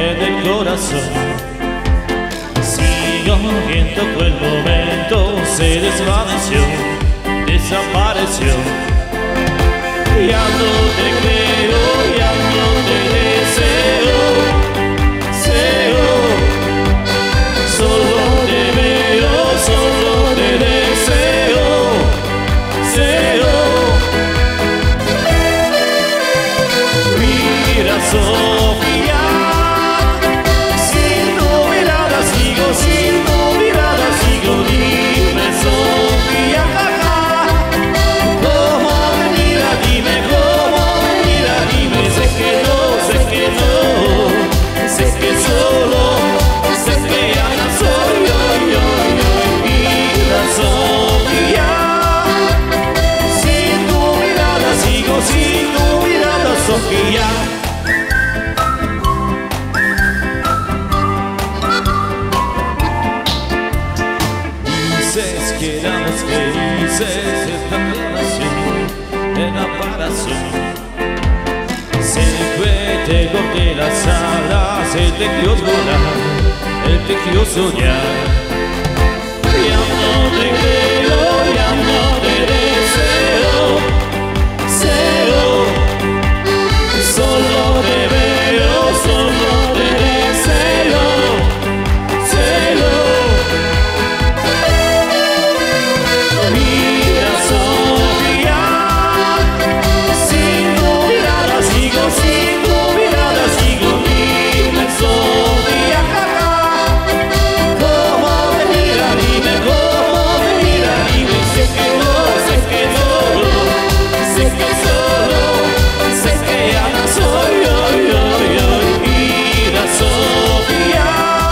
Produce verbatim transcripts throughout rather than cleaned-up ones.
en el corazón. Sigo viendo que el momento se desvaneció, desapareció. Ya no te creo, ya no te deseo, deseo. Solo te veo, solo te deseo, deseo. Mira, Sofía, sin tu mirada sigo, sin tu mirada sigo. Dime, Sofía, cómo me mira, dime cómo me mira, dime. Sé que no, sé que no, sé que solo, sé que ya no soy yo, yo, yo. Mira, Sofía, sin tu mirada sigo, sin tu mirada, Sofía. Dices que éramos felices, esta relación era para siempre. Se fue, te corté las alas, él te quiso volar, él te quiso soñar. Ya no te creo, ya no te deseo, deseo. Solo te veo, solo te deseo, deseo. Mira, Sofía, sin tu mirada sigo, sin tu mirada sigo. Dime, Sofía, cómo me mira, dime cómo me mira, dime. Sé que no, sé que no, sé que solo, sé que ya no soy yo, yo, yo. Mira, Sofía,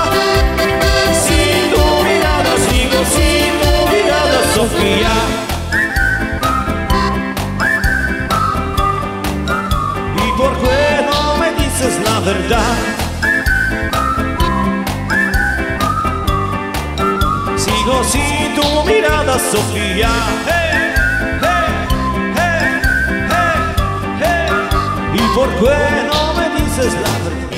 sin tu mirada sigo, sin tu mirada, Sofía. ¿Y por qué no me dices la verdad? Sigo sin tu mirada, Sofía. Hey, hey, hey, hey, hey. ¿Y por qué no me dices la verdad?